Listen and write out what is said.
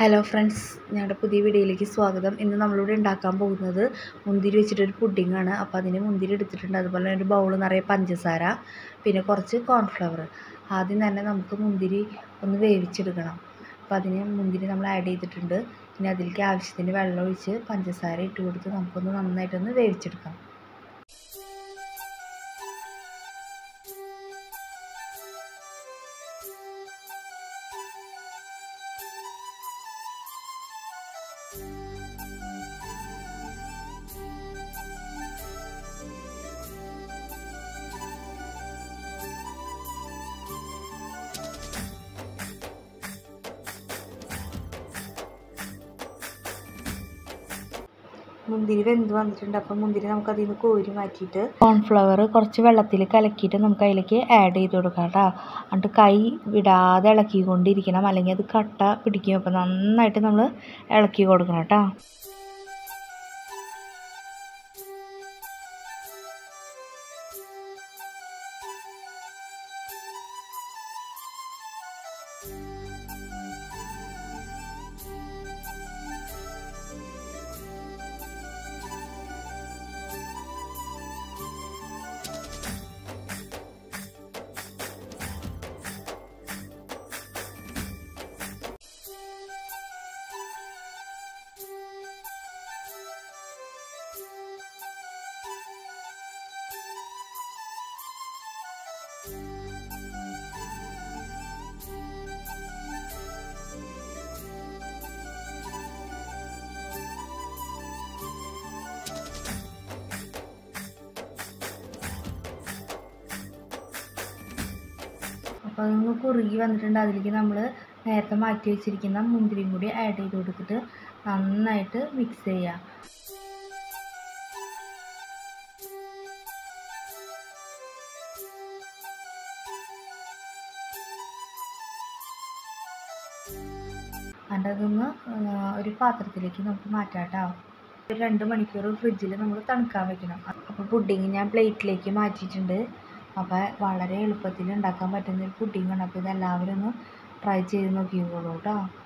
Hello friends, ഞങ്ങളുടെ പുതിയ വീഡിയോയിലേക്ക് സ്വാഗതം. ഇന്ന് നമ്മളിവിടെ ഉണ്ടാക്കാൻ പോകുന്നത് മുന്തിരി വെച്ചിട്ടൊരു പുഡിങ്ങാണ്. അപ്പോൾ അതിന് മുന്തിരി എടുത്തിട്ടുണ്ട്, അതുപോലെ ഒരു ബൗൾ നിറയെ പഞ്ചസാര, പിന്നെ കുറച്ച് കോൺഫ്ലവർ. ആദ്യം തന്നെ നമുക്ക് മുന്തിരി ഒന്ന് വേവിച്ചെടുക്കണം. അപ്പോൾ അതിന് മുന്തിരി നമ്മൾ ആഡ് ചെയ്തിട്ടുണ്ട്. ഇനി അതിലേക്ക് ആവശ്യത്തിന് വെള്ളം ഒഴിച്ച് പഞ്ചസാര ഇട്ട് കൊടുത്ത് നമുക്കൊന്ന് നന്നായിട്ടൊന്ന് വേവിച്ചെടുക്കാം. മുന്തിരി വെന്ത് വന്നിട്ടുണ്ട്. അപ്പം മുന്തിരി നമുക്ക് അതിൽ നിന്ന് കോരി മാറ്റിയിട്ട് കോൺഫ്ലവർ കുറച്ച് വെള്ളത്തിൽ കലക്കിയിട്ട് നമുക്ക് അതിലേക്ക് ആഡ് ചെയ്ത് കൊടുക്കാം കേട്ടോ. എന്നിട്ട് കൈ വിടാതെ ഇളക്കിക്കൊണ്ടിരിക്കണം, അല്ലെങ്കിൽ അത് കട്ട പിടിക്കും. അപ്പം നന്നായിട്ട് നമ്മൾ ഇളക്കി കൊടുക്കണം കേട്ടോ. അപ്പോൾ അതൊന്ന് കുറുകി വന്നിട്ടുണ്ട്. അതിലേക്ക് നമ്മൾ നേരത്തെ മാറ്റി വെച്ചിരിക്കുന്ന മുന്തിരിയും കൂടി ആഡ് ചെയ്ത് കൊടുത്തിട്ട് നന്നായിട്ട് മിക്സ് ചെയ്യുക. അതൊന്ന് ഒരു പാത്രത്തിലേക്ക് നമുക്ക് മാറ്റാം കേട്ടോ. ഒരു 2 മണിക്കൂർ ഫ്രിഡ്ജിൽ നമ്മൾ തണുക്കാൻ വെക്കണം. അപ്പോൾ പുഡിങ് ഞാൻ പ്ലേറ്റിലേക്ക് മാറ്റിയിട്ടുണ്ട്. അപ്പോൾ വളരെ എളുപ്പത്തിൽ ഉണ്ടാക്കാൻ പറ്റുന്നൊരു പുഡിങ്ങാണ്. അപ്പോൾ ഇതെല്ലാവരും ഒന്ന് ട്രൈ ചെയ്ത് നോക്കിക്കോളൂ കേട്ടോ.